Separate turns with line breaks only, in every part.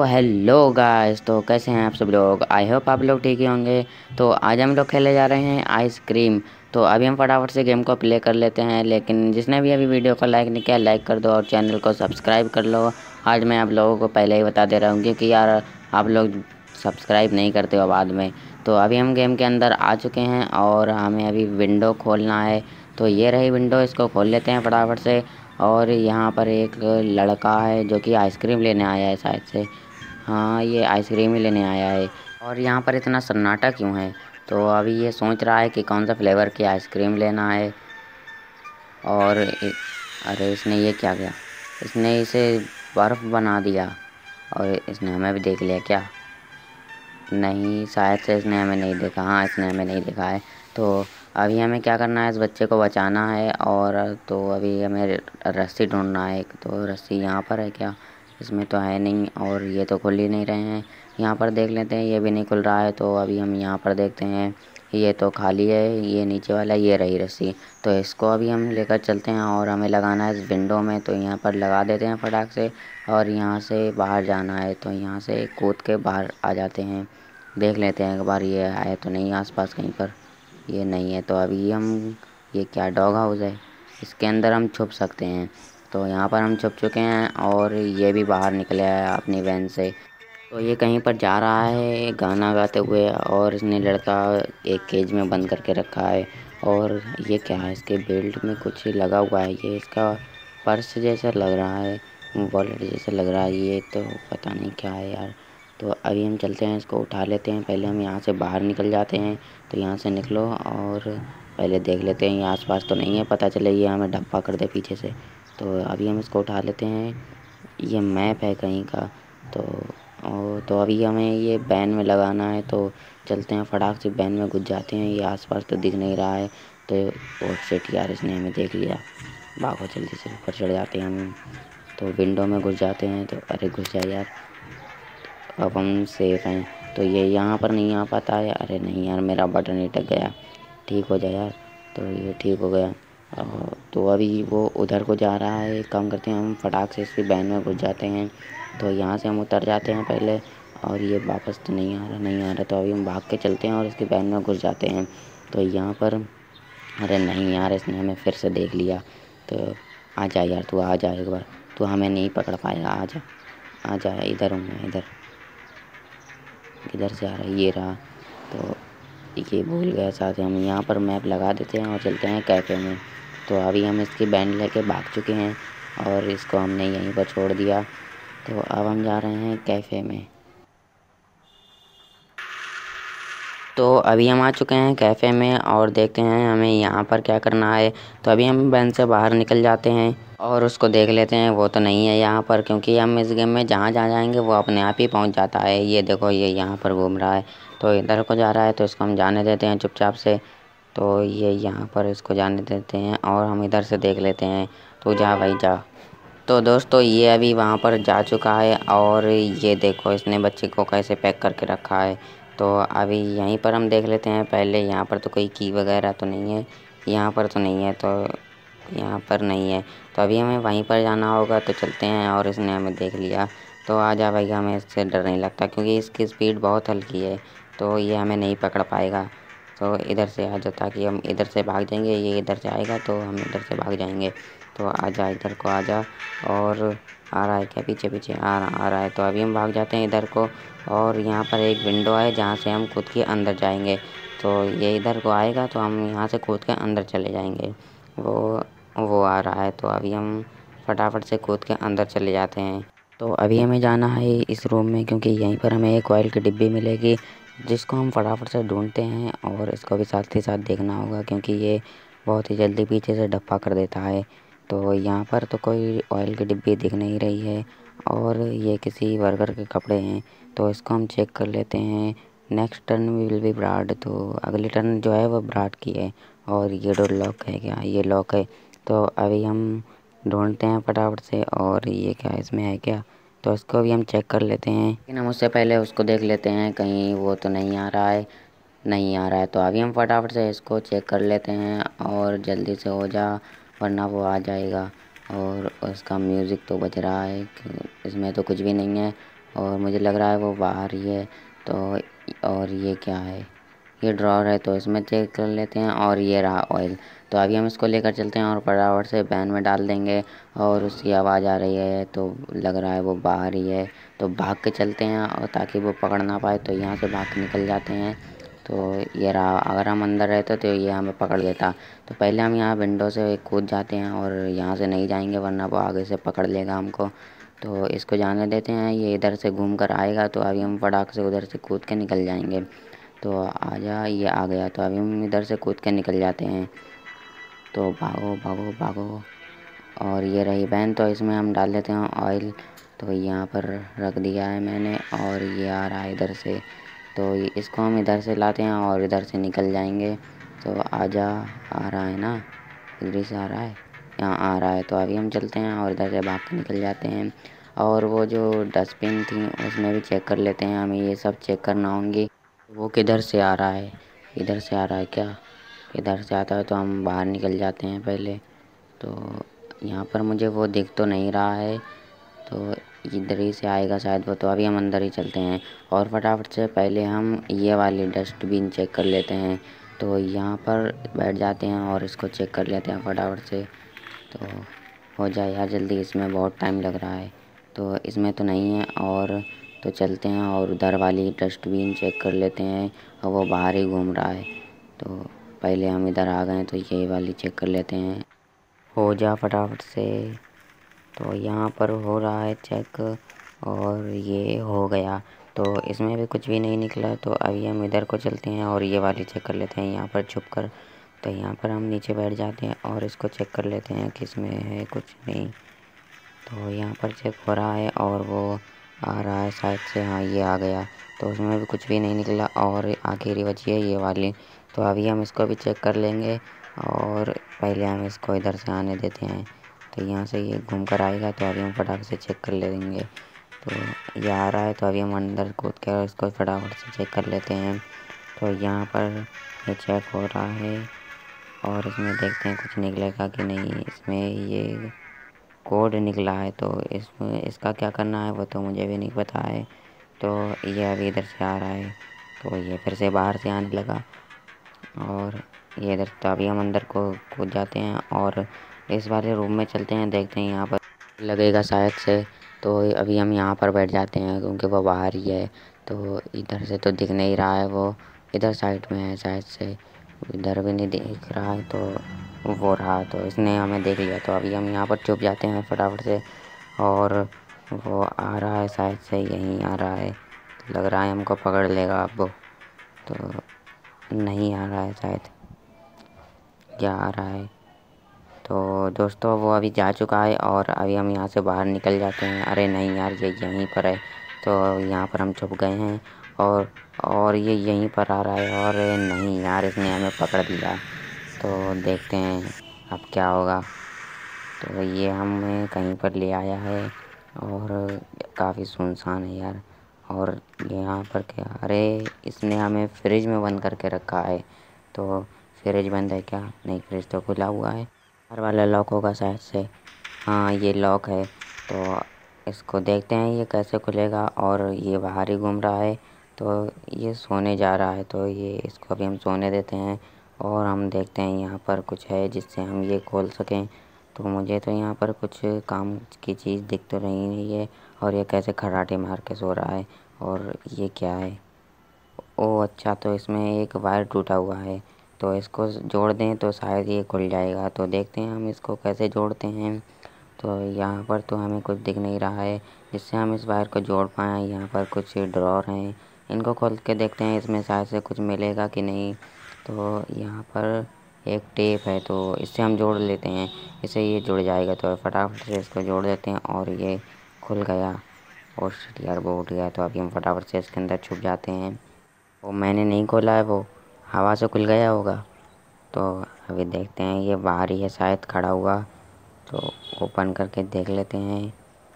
Hello guys. तो कैसे हैं आप सब लोग। आई होप आप लोग ठीक ही होंगे। तो आज हम लोग खेलने जा रहे हैं आइसक्रीम। तो अभी हम फटाफट से गेम को प्ले कर लेते हैं, लेकिन जिसने भी अभी वीडियो को लाइक नहीं किया लाइक कर दो और चैनल को सब्सक्राइब कर लो। आज मैं आप लोगों को पहले ही बता दे रहा हूँ क्योंकि यार आप लोग सब्सक्राइब नहीं करते हो बाद में। तो अभी हम गेम के अंदर आ चुके हैं और हमें अभी विंडो खोलना है। तो ये रही विंडो, इसको खोल लेते हैं फटाफट से। और यहाँ पर एक लड़का है जो कि आइसक्रीम लेने आया है शायद से। हाँ, ये आइसक्रीम ही लेने आया है। और यहाँ पर इतना सन्नाटा क्यों है। तो अभी ये सोच रहा है कि कौन सा फ्लेवर की आइसक्रीम लेना है। और अरे इसने ये क्या किया, इसने इसे बर्फ़ बना दिया। और इसने हमें भी देख लिया क्या। नहीं, शायद से इसने हमें नहीं देखा। हाँ, इसने हमें नहीं देखा है। तो अभी हमें क्या करना है, इस बच्चे को बचाना है। और तो अभी हमें रस्सी ढूंढना है। तो रस्सी यहाँ पर है क्या, इसमें तो है नहीं। और ये तो खुल ही नहीं रहे हैं। यहाँ पर देख लेते हैं, ये भी नहीं खुल रहा है। तो अभी हम यहाँ पर देखते हैं, ये तो खाली है। ये नीचे वाला, ये रही रस्सी। तो इसको अभी हम लेकर चलते हैं और हमें लगाना है इस विंडो में। तो यहाँ पर लगा देते हैं फटाक से। और यहाँ से बाहर जाना है, तो यहाँ से कूद के बाहर आ जाते हैं। देख लेते हैं एक बार ये है तो नहीं आसपास कहीं पर। ये नहीं है तो अभी हम, ये क्या डॉग हाउस है, इसके अंदर हम छुप सकते हैं। तो यहाँ पर हम छुप चुके हैं और ये भी बाहर निकले है अपनी वैन से। तो ये कहीं पर जा रहा है गाना गाते हुए। और इसने लड़का एक केज में बंद करके रखा है। और ये क्या है, इसके बेल्ट में कुछ लगा हुआ है। ये इसका पर्स जैसा लग रहा है, वॉलेट जैसा लग रहा है। ये तो पता नहीं क्या है यार। तो अभी हम चलते हैं, इसको उठा लेते हैं। पहले हम यहाँ से बाहर निकल जाते हैं। तो यहाँ से निकलो और पहले देख लेते हैं ये आसपास तो नहीं है, पता चले ये हमें धप्पा कर दे पीछे से। तो अभी हम इसको उठा लेते हैं। ये मैप है कहीं का। तो तो अभी हमें ये वैन में लगाना है। तो चलते हैं फटाक से वैन में घुस जाते हैं। ये आसपास तो दिख नहीं रहा है। तो ओ शिट यार, इसने हमें देख लिया। भागो जल्दी से, ऊपर चढ़ जाते हैं हम। तो विंडो में घुस जाते हैं। तो अरे घुस जाए यार, अब हम सेफ हैं। तो ये यहाँ पर नहीं आ पाता है। अरे नहीं यार, मेरा बटन ही अटक गया। ठीक हो जाए यार। तो ये ठीक हो गया। तो अभी वो उधर को जा रहा है। काम करते हैं हम फटाक से इसकी वैन में घुस जाते हैं। तो यहाँ से हम उतर जाते हैं पहले। और ये वापस तो नहीं आ रहा, नहीं आ रहा। तो अभी हम भाग के चलते हैं और इसकी वैन में घुस जाते हैं। तो यहाँ पर, अरे नहीं यार, इसने हमें फिर से देख लिया। तो आ जा यार, तू आ जा एक बार। तू हमें नहीं पकड़ पाएगा, आ जा आ जा। इधर हूँ मैं, इधर किधर से आ रहा है, ये रहा। तो ये भूल गया साथ ही। हम यहाँ पर मैप लगा देते हैं और चलते हैं कैफ़े में। तो अभी हम इसकी बैंड लेके भाग चुके हैं और इसको हमने यहीं पर छोड़ दिया। तो अब हम जा रहे हैं कैफ़े में। तो अभी हम आ चुके हैं कैफ़े में और देखते हैं हमें यहाँ पर क्या करना है। तो अभी हम वैन से बाहर निकल जाते हैं और उसको देख लेते हैं। वो तो नहीं है यहाँ पर, क्योंकि हम इस गेम में जहाँ जहाँ जाएंगे वो अपने आप ही पहुँच जाता है। ये देखो, ये यहाँ पर घूम रहा है। तो इधर को जा रहा है, तो इसको हम जाने देते हैं चुपचाप से। तो ये यहाँ पर इसको जाने देते हैं और हम इधर से देख लेते हैं। तो जा भाई जा। तो दोस्तों ये अभी वहाँ पर जा चुका है और ये देखो इसने बच्चे को कैसे पैक करके रखा है। तो अभी यहीं पर हम देख लेते हैं पहले। यहाँ पर तो कोई की वगैरह तो नहीं है, यहाँ पर तो नहीं है। तो यहाँ पर नहीं है, तो अभी हमें वहीं पर जाना होगा। तो चलते हैं और इसने हमें देख लिया। तो आ जा भाई, हमें इससे डर नहीं लगता क्योंकि इसकी स्पीड बहुत हल्की है। तो ये हमें नहीं पकड़ पाएगा। तो इधर से आ जा, ताकि हम इधर से भाग जाएंगे। ये इधर से आएगा तो हम इधर से भाग जाएंगे। तो आ जा, इधर को आ जा। और आ रहा है क्या, पीछे पीछे आ रहा है। तो अभी हम भाग जाते हैं इधर को। और यहाँ पर एक विंडो है जहाँ से हम कूद के अंदर जाएंगे। तो ये इधर को आएगा तो हम यहाँ से कूद के अंदर चले जाएंगे। वो आ रहा है, तो अभी हम फटाफट से कूद के अंदर चले जाते हैं। तो अभी हमें जाना है इस रूम में, क्योंकि यहीं पर हमें एक ऑयल की डिब्बी मिलेगी जिसको हम फटाफट से ढूंढते हैं। और इसको भी साथ ही साथ देखना होगा क्योंकि ये बहुत ही जल्दी पीछे से धप्पा कर देता है। तो यहाँ पर तो कोई ऑयल की डिब्बी दिख नहीं रही है और ये किसी वर्कर के कपड़े हैं। तो इसको हम चेक कर लेते हैं। Next turn will be broad. तो अगली टर्न जो है वो ब्राड की है। और ये डोर लॉक है क्या, ये लॉक है। तो अभी हम ढूंढते हैं फटाफट से। और ये क्या, इसमें है क्या। तो इसको भी हम चेक कर लेते हैं, लेकिन हम उससे पहले उसको देख लेते हैं कहीं वो तो नहीं आ रहा है, नहीं आ रहा है। तो अभी हम फटाफट से इसको चेक कर लेते हैं और जल्दी से हो जा, वरना वो आ जाएगा। और उसका म्यूज़िक तो बज रहा है, इसमें तो कुछ भी नहीं है। और मुझे लग रहा है वो बाहर ही है। तो और ये क्या है, ये ड्रॉअर है तो इसमें चेक कर लेते हैं। और ये रहा ऑयल, तो अभी हम इसको लेकर चलते हैं और फटाफट से वैन में डाल देंगे। और उसकी आवाज़ आ रही है तो लग रहा है वो बाहर ही है, तो भाग के चलते हैं और ताकि वो पकड़ ना पाए, तो यहाँ से भाग के निकल जाते हैं। तो ये रहा, अगर हम अंदर रहते तो ये हमें पकड़ लेता। तो पहले हम यहाँ विंडो से कूद जाते हैं और यहाँ से नहीं जाएंगे वरना वो आगे से पकड़ लेगा हमको। तो इसको जाने देते हैं, ये इधर से घूम कर आएगा तो अभी हम फटाक से उधर से कूद के निकल जाएंगे। तो आजा, ये आ गया, तो अभी हम इधर से कूद के निकल जाते हैं। तो भागो भागो भागो। और ये रही वैन, तो इसमें हम डाल देते हैं ऑयल। तो यहाँ पर रख दिया है मैंने और ये आ रहा है इधर से। तो इसको हम इधर से लाते हैं और इधर से निकल जाएंगे। तो आजा, आ रहा है ना, इधर से आ रहा है, यहाँ आ रहा है। तो अभी हम चलते हैं और इधर से भाग के निकल जाते हैं। और वो जो डस्टबिन थी उसमें भी चेक कर लेते हैं, हमें ये सब चेक करना होंगी। वो किधर से आ रहा है, इधर से आ रहा है क्या, इधर से आता है तो हम बाहर निकल जाते हैं पहले। तो यहाँ पर मुझे वो दिख तो नहीं रहा है, तो इधर ही से आएगा शायद वो। तो अभी हम अंदर ही चलते हैं और फटाफट से पहले हम ये वाली डस्टबिन चेक कर लेते हैं। तो यहाँ पर बैठ जाते हैं और इसको चेक कर लेते हैं फटाफट से। तो हो जाए यार जल्दी, इसमें बहुत टाइम लग रहा है। तो इसमें तो नहीं है, और तो चलते हैं और उधर वाली डस्टबिन चेक कर लेते हैं और वो बाहर ही घूम रहा है। तो पहले हम इधर आ गए तो ये वाली चेक कर लेते हैं। हो जा फटाफट से। तो यहाँ पर हो रहा है चेक और ये हो गया। तो इसमें भी कुछ भी नहीं निकला, तो अभी हम इधर को चलते हैं और ये वाली चेक कर लेते हैं यहाँ पर छुप कर। तो यहाँ पर हम नीचे बैठ जाते हैं और इसको चेक कर लेते हैं कि इसमें है कुछ नहीं। तो यहाँ पर चेक हो रहा है और वो आ रहा है शायद से, हाँ ये आ गया। तो उसमें भी कुछ भी नहीं निकला और आखिरी बची है ये वाली। तो अभी हम इसको भी चेक कर लेंगे और पहले हम इसको इधर से आने देते हैं। तो यहाँ से ये घूम कर आएगा तो अभी हम फटाक से चेक कर लेंगे। तो ये आ रहा है तो अभी हम अंदर कूद कर इसको फटाफट से चेक कर लेते हैं। तो यहाँ पर ये चेक हो रहा है और इसमें देखते हैं कुछ निकलेगा कि नहीं। इसमें ये कोड निकला है, तो इसमें इसका क्या करना है वो तो मुझे भी नहीं पता है। तो ये अभी इधर से आ रहा है तो ये फिर से बाहर से आने लगा और ये इधर। तो अभी हम अंदर को कूद जाते हैं और इस वाले रूम में चलते हैं, देखते हैं यहाँ पर लगेगा शायद से। तो अभी हम यहाँ पर बैठ जाते हैं क्योंकि वो बाहर ही है। तो इधर से तो दिख नहीं रहा है, वो इधर साइड में है शायद से, इधर भी नहीं दिख रहा है। तो वो रहा, तो इसने हमें देख लिया। तो अभी हम यहाँ पर छुप जाते हैं फटाफट से और वो आ रहा है शायद से, यहीं आ रहा है, लग रहा है हमको पकड़ लेगा अब वो। तो नहीं आ रहा है शायद, क्या आ रहा है। तो दोस्तों वो अभी जा चुका है और अभी हम यहाँ से बाहर निकल जाते हैं। अरे नहीं यार, ये यहीं पर है। तो यहाँ पर हम छुप गए हैं और ये यहीं पर आ रहा है। और नहीं यार, इसने हमें पकड़ लिया। तो देखते हैं अब क्या होगा। तो ये हमें कहीं पर ले आया है और काफ़ी सुनसान है यार। और यहाँ पर क्या, अरे इसने हमें फ्रिज में बंद करके रखा है। तो फ्रिज बंद है क्या, नहीं फ्रिज तो खुला हुआ है। बाहर वाला लॉक होगा शायद से, हाँ ये लॉक है। तो इसको देखते हैं ये कैसे खुलेगा। और ये बाहर ही घूम रहा है, तो ये सोने जा रहा है। तो ये इसको अभी हम सोने देते हैं और हम देखते हैं यहाँ पर कुछ है जिससे हम ये खोल सकें। तो मुझे तो यहाँ पर कुछ काम की चीज़ दिख तो रही नहीं है। और ये कैसे खर्राटे मार के सो रहा है। और ये क्या है, ओह अच्छा, तो इसमें एक वायर टूटा हुआ है, तो इसको जोड़ दें तो शायद ये खुल जाएगा। तो देखते हैं हम इसको कैसे जोड़ते हैं। तो यहाँ पर तो हमें कुछ दिख नहीं रहा है जिससे हम इस वायर को जोड़ पाएँ। यहाँ पर कुछ ड्रॉर हैं, इनको खोल के देखते हैं इसमें शायद से कुछ मिलेगा कि नहीं। तो यहाँ पर एक टेप है, तो इससे हम जोड़ लेते हैं, इससे ये जुड़ जाएगा। तो फटाफट से इसको जोड़ देते हैं और ये खुल गया। और शिट यार, वो उठ गया। तो अभी हम फटाफट से इसके अंदर छुप जाते हैं। वो मैंने नहीं खोला है, वो हवा से खुल गया होगा। तो अभी देखते हैं, ये बाहर ही है शायद खड़ा हुआ। तो ओपन करके देख लेते हैं,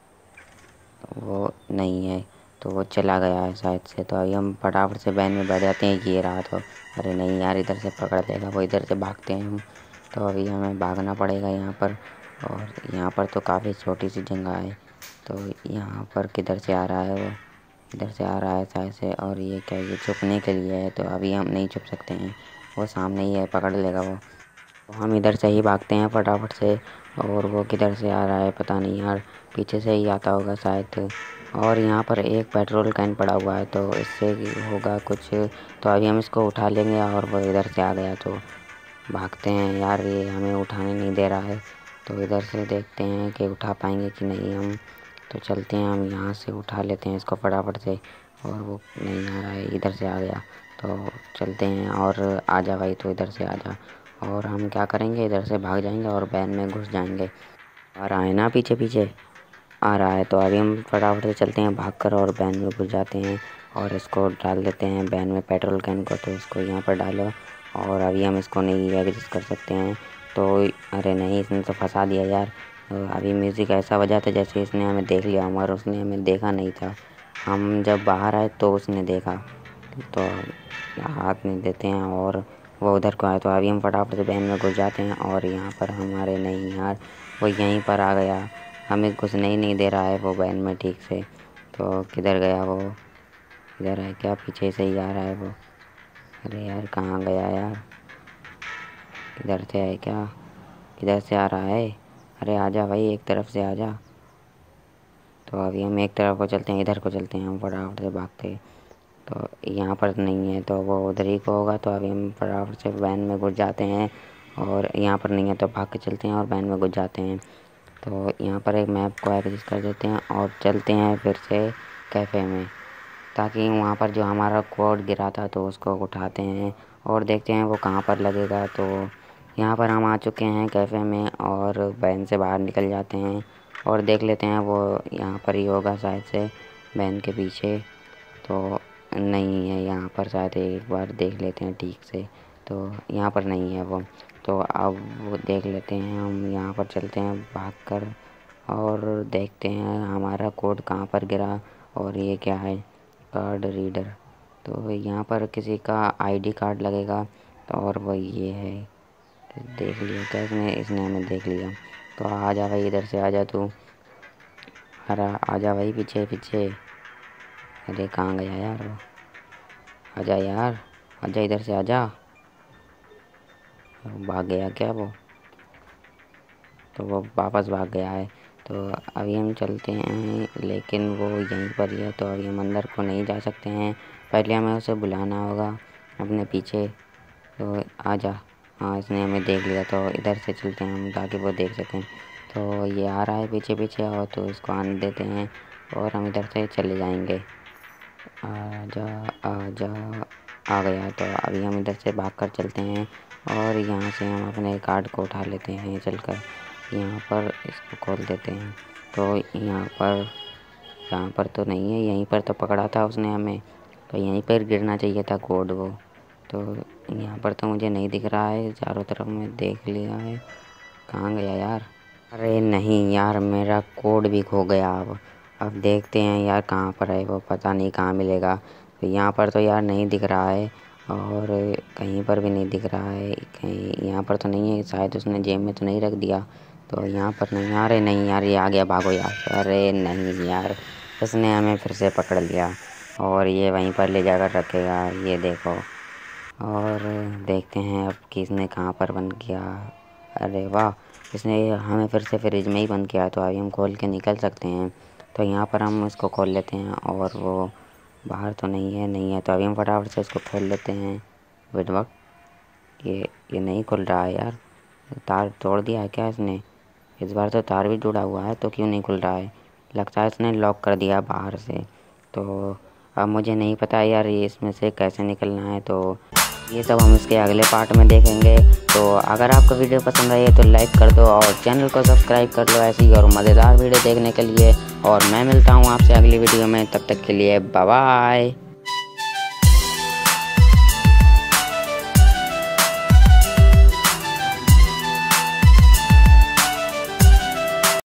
वो नहीं है, तो वो चला गया है शायद से। तो अभी हम फटाफट से वैन में बैठ जाते हैं, ये रहा। तो अरे नहीं यार, इधर से पकड़ लेगा वो, इधर से भागते हैं हम। तो अभी हमें भागना पड़ेगा यहाँ पर। और यहाँ पर तो काफ़ी छोटी सी जगह है, तो यहाँ पर किधर से आ रहा है वो, इधर से आ रहा है शायद से। और ये क्या, ये छुपने के लिए है, तो अभी हम नहीं छुप सकते हैं, वो सामने ही है, पकड़ लेगा वो। तो हम इधर से ही भागते हैं फटाफट से। और वो किधर से आ रहा है पता नहीं यार, पीछे से ही आता होगा शायद। और यहाँ पर एक पेट्रोल कैन पड़ा हुआ है, तो इससे होगा कुछ। तो अभी हम इसको उठा लेंगे। और वो इधर से आ गया, तो भागते हैं यार, ये हमें उठाने नहीं दे रहा है। तो इधर से देखते हैं कि उठा पाएंगे कि नहीं हम। तो चलते हैं, हम यहाँ से उठा लेते हैं इसको फटाफट से। और वो नहीं आ रहा है, इधर से आ गया। तो चलते हैं, और आजा भाई, तो इधर से आजा। और हम क्या करेंगे, इधर से भाग जाएंगे और वैन में घुस जाएंगे। आ रहा है ना, पीछे पीछे आ रहा है। तो अभी हम फटाफट से चलते हैं भागकर, और वैन में घुस जाते हैं। और इसको डाल देते हैं वैन में पेट्रोल कैन को। तो इसको यहाँ पर डालो। और अभी हम इसको नहीं एग्जिस्ट कर सकते हैं। तो अरे नहीं, इसने तो फंसा दिया यार। तो अभी म्यूज़िक ऐसा बजा था जैसे इसने हमें देख लिया, मगर उसने हमें देखा नहीं था। हम जब बाहर आए तो उसने देखा। तो हाथ नहीं देते हैं, और वो उधर को आए। तो अभी हम फटाफट से वैन में घुस जाते हैं। और यहाँ पर हमारे नहीं यार, वो यहीं पर आ गया, हमें घुसने ही नहीं दे रहा है वो वैन में ठीक से। तो किधर गया वो, इधर है क्या, पीछे से ही आ रहा है वो। अरे यार कहाँ गया यार, इधर से है क्या, किधर से आ रहा है। अरे आजा भाई, एक तरफ से आजा। तो अभी हम एक तरफ को चलते हैं, इधर को चलते हैं हम फटाफट से भागते। तो यहाँ पर नहीं है, तो वो उधर ही को होगा। तो अभी हम फटाफट से वैन में घुस जाते हैं। और यहाँ पर नहीं है, तो भाग के चलते हैं और वैन में घुस जाते हैं। तो यहाँ पर एक मैप को एग्जिस्ट कर देते हैं, और चलते हैं फिर से कैफ़े में, ताकि वहाँ पर जो हमारा कोड गिरा था तो उसको उठाते हैं और देखते हैं वो कहाँ पर लगेगा। तो यहाँ पर हम आ चुके हैं कैफ़े में, और वैन से बाहर निकल जाते हैं और देख लेते हैं वो यहाँ पर ही होगा शायद से, वैन के पीछे। तो नहीं है यहाँ पर, शायद एक बार देख लेते हैं ठीक से। तो यहाँ पर नहीं है वो। तो अब वो देख लेते हैं, हम यहाँ पर चलते हैं भागकर और देखते हैं हमारा कोड कहाँ पर गिरा। और ये क्या है, कार्ड रीडर। तो यहाँ पर किसी का आईडी कार्ड लगेगा। तो और वो ये है, तो देख लिया क्या इसने हमें देख लिया। तो आ जा भाई, इधर से आ जा तू, अरे आ जा भाई, पीछे पीछे। अरे कहाँ गया यार वो, आजा यार, आजा इधर से आजा। भाग गया क्या वो, तो वो वापस भाग गया है। तो अभी हम चलते हैं, लेकिन वो यहीं पर ही है। तो अभी हम अंदर को नहीं जा सकते हैं, पहले हमें उसे बुलाना होगा अपने पीछे। तो आजा, हाँ इसने हमें देख लिया। तो इधर से चलते हैं हम, ताकि वो देख सकें। तो ये आ रहा है पीछे पीछे, और तो इसको आने देते हैं और हम इधर से चले जाएंगे। आजा आजा, आ गया। तो अभी हम इधर से भागकर चलते हैं, और यहाँ से हम अपने कार्ड को उठा लेते हैं चलकर। यहाँ पर इसको खोल देते हैं। तो यहाँ पर तो नहीं है, यहीं पर तो पकड़ा था उसने हमें, तो यहीं पर गिरना चाहिए था कोड वो। तो यहाँ पर तो मुझे नहीं दिख रहा है, चारों तरफ मैं देख लिया है, कहाँ गया यार। अरे नहीं यार, मेरा कोड भी खो गया। अब देखते हैं यार कहाँ पर है वो, पता नहीं कहाँ मिलेगा। तो यहाँ पर तो यार नहीं दिख रहा है, और कहीं पर भी नहीं दिख रहा है, कहीं यहाँ पर तो नहीं है, शायद उसने जेब में तो नहीं रख दिया। तो यहाँ पर नहीं, अरे नहीं यार, ये आ गया, भागो यार। अरे नहीं यार, उसने हमें फिर से पकड़ लिया, और ये वहीं पर ले जाकर रखेगा, ये देखो। और देखते हैं अब कि इसने कहाँ पर बंद किया। अरे वाह, इसने हमें फिर से फ्रिज में ही बंद किया। तो अभी हम खोल के निकल सकते हैं। तो यहाँ पर हम इसको खोल लेते हैं, और वो बाहर तो नहीं है। तो अभी हम फटाफट से इसको खोल लेते हैं। वेट वक्त, ये नहीं खुल रहा है यार, तार तोड़ दिया है क्या इसने। इस बार तो तार भी जुड़ा हुआ है, तो क्यों नहीं खुल रहा है, लगता है इसने लॉक कर दिया बाहर से। तो अब मुझे नहीं पता यार ये इसमें से कैसे निकलना है। तो ये सब हम इसके अगले पार्ट में देखेंगे। तो अगर आपको वीडियो पसंद आई है तो लाइक कर दो, और चैनल को सब्सक्राइब कर लो ऐसी और मज़ेदार वीडियो देखने के लिए। और मैं मिलता हूँ आपसे अगली वीडियो में, तब तक के लिए बाय बाय।